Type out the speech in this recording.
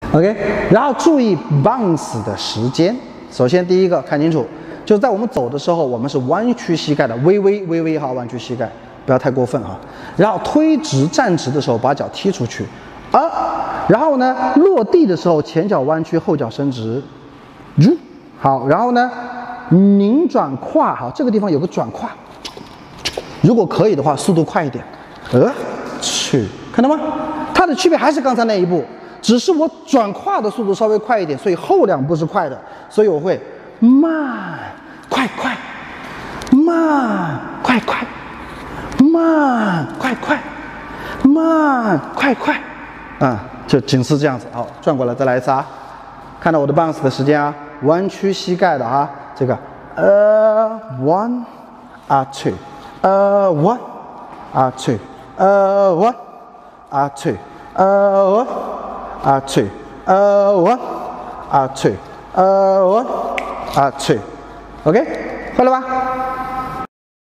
OK， 然后注意 bounce 的时间。首先第一个看清楚，就是在我们走的时候，我们是弯曲膝盖的，微微哈弯曲膝盖，不要太过分哈。然后推直站直的时候，把脚踢出去，然后呢落地的时候，前脚弯曲，后脚伸直，好，然后呢拧转胯，好，这个地方有个转胯，如果可以的话，速度快一点，看到吗？它的区别还是刚才那一步。只是我转胯的速度稍微快一点，所以后2步是快的，所以我会慢快快，慢快快，慢快快，慢快快，就仅是这样子。好，转过来再来一次啊，看到我的 bounce 的时间啊，弯曲膝盖的啊，这个1 2 1 2 1 2 1 2 1 2 1 2 OK， 会了吧？